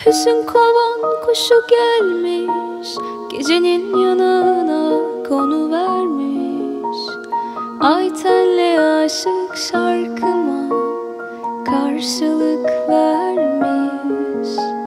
Hüzün kovan kuşu gelmiş, gecenin yanına konuvermiş. Ay tenli aşık şarkıma karşılık ver.